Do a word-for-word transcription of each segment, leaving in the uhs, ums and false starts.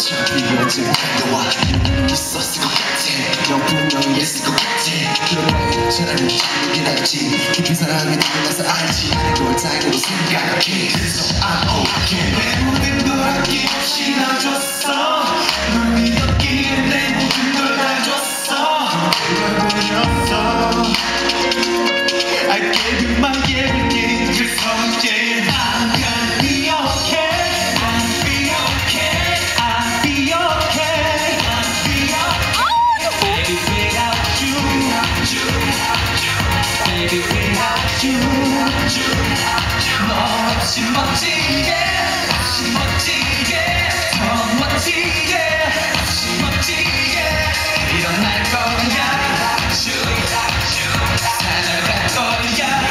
이거 언제나 너와 있었을 것 같아. 넌 분명히 했을 것 같아. 그런 말 차라리 이게 낫지. 깊이 사랑에 들어가서 알지. 널 다행으로 생각해. 그래서 I'm okay. 내 모든 걸 아낌없이 놔줬어. 널 믿었기에 내 모든 걸 다 줬어. 널 보였어. I gave you my everything. 그래서 yeah, I'm gonna be okay. I'll be okay. I'll be okay. I'll be okay. Baby, without you, you, you. Baby, without you, you, you. 너 없이 멋지게, 없이 멋지게, 더 멋지게, 없이 멋지게 일어날 거야. You, you. 살아갈 거야.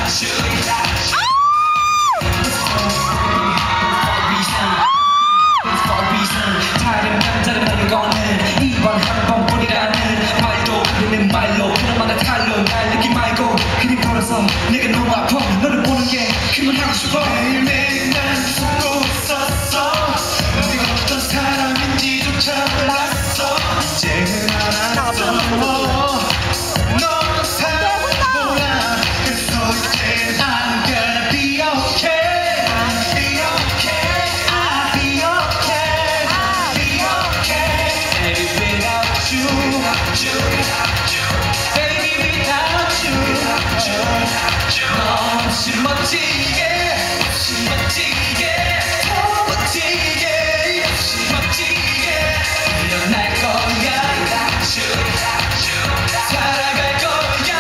다른 남자를 만날 거는 이번 한 번뿐이라는 말도 그리는 말로 그놈만의 탈로 날 느끼 말고 그냥 걸어서 내가 너무 아파 너를 보는 게 그만하고 싶어. 매일매일 난 숨고 있었어. 네가 어떤 사람인지조차 몰랐어. 이제는 알았어. 넌 사랑보다 그래서 이제 I'm gonna be okay. I'll be okay. I'll be okay. I'll be okay. Baby without you, you, you. Baby without you, you, you. 너 없이 멋지게, 없이 멋지게, 더 멋지게, 없이 멋지게 일어날 거야. You, you. 살아갈 거야.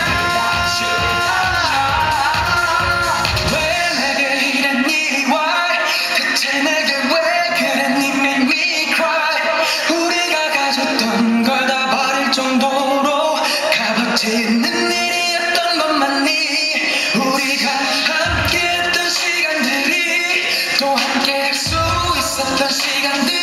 왜 내게 이랬니? Why? 대체 내게 왜 그랬니? Make me cry. 우리가 가졌던 걸 다 버릴 정도로 값어치는 일이었던 것 맞니? 우리가 함께했던 시간들이 또 함께 할 수 있었던 시간들.